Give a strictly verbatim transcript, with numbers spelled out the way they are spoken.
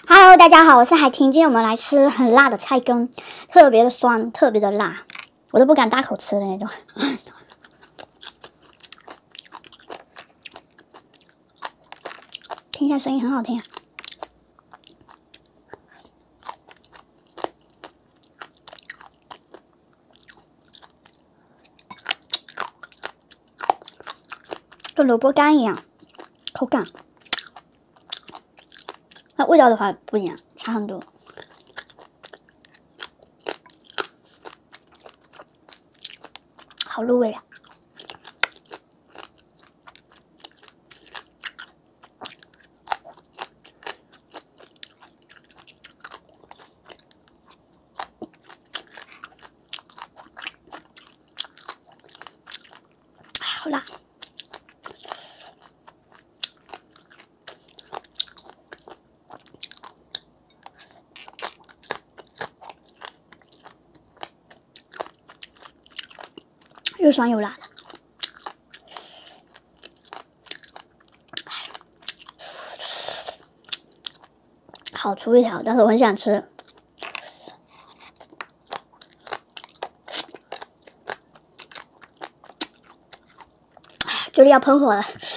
Hello， 大家好，我是海婷。今天我们来吃很辣的菜羹，特别的酸，特别的辣，我都不敢大口吃的那种。听一下声音，很好听啊。跟萝卜干一样，口感。那味道的话不一样，差很多。好入味啊！好辣！又酸又辣的，好粗一条，但是我很想吃。嘴里要喷火了。